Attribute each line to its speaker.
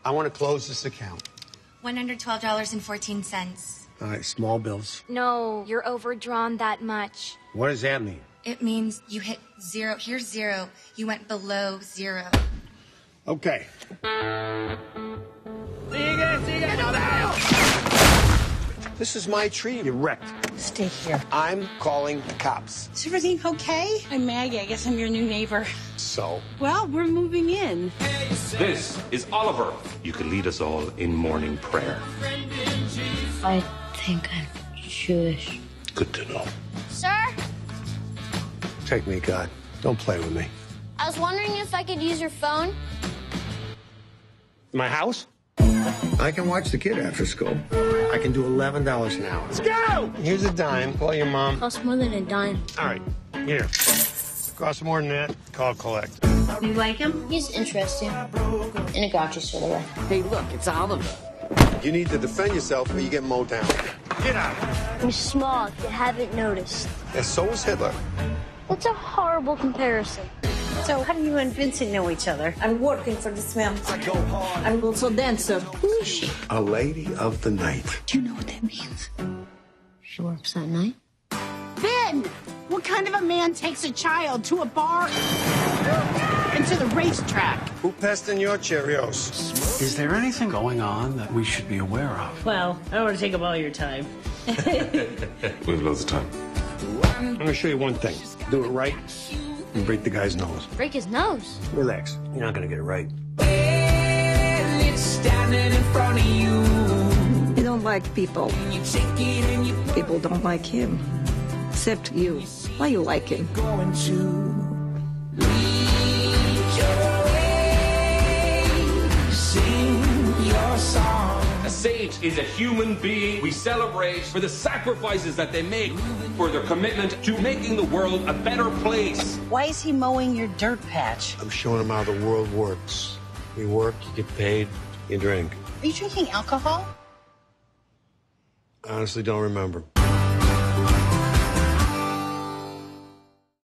Speaker 1: I want to close this account.
Speaker 2: $112.14.
Speaker 1: All right, small bills.
Speaker 3: No, you're overdrawn that much.
Speaker 1: What does that mean?
Speaker 2: It means you hit zero. Here's zero. You went below zero.
Speaker 1: Okay. This is my tree. You're wrecked.
Speaker 4: Stay here.
Speaker 1: I'm calling the cops.
Speaker 4: Is everything okay? I'm Maggie. I guess I'm your new neighbor.
Speaker 1: So?
Speaker 4: Well, we're moving in.
Speaker 5: This is Oliver. You can lead us all in morning prayer.
Speaker 3: I think I'm Jewish.
Speaker 1: Good to know.
Speaker 3: Sir?
Speaker 1: Take me, God. Don't play with me.
Speaker 3: I was wondering if I could use your phone.
Speaker 1: My house? I can watch the kid after school. I can do $11 an hour. Let's go! Here's a dime. Call your mom.
Speaker 3: Costs more than a dime.
Speaker 1: All right, here. Costs more than that. Call collect.
Speaker 4: You like him?
Speaker 3: He's interesting. In a grouchy sort of way.
Speaker 4: Hey, look, it's Oliver.
Speaker 1: You need to defend yourself or you get mowed down. Get out.
Speaker 3: I'm small, if you haven't noticed.
Speaker 1: And so is Hitler.
Speaker 3: That's a horrible comparison.
Speaker 4: So how do you and Vincent know each other?
Speaker 6: I'm working for this man. I'm also dancer. Who is she?
Speaker 1: A lady of the night.
Speaker 6: Do you know what that means?
Speaker 3: She works at night.
Speaker 4: Ben! What kind of a man takes a child to a bar and to the racetrack?
Speaker 1: Who passed in your Cheerios?
Speaker 7: Is there anything going on that we should be aware of?
Speaker 4: Well, I don't want to take up all your time.
Speaker 5: We have loads of time.
Speaker 1: I'm going to show you one thing. Do it right and break the guy's nose.
Speaker 3: Break his nose.
Speaker 1: Relax. You're not going to get it right.
Speaker 6: He don't like people. People don't like him. Except you. Why you like him?
Speaker 5: A saint is a human being we celebrate for the sacrifices that they make, for their commitment to making the world a better place.
Speaker 4: Why is he mowing your dirt patch?
Speaker 1: I'm showing him how the world works. You work, you get paid, you drink.
Speaker 4: Are you drinking alcohol?
Speaker 1: I honestly don't remember.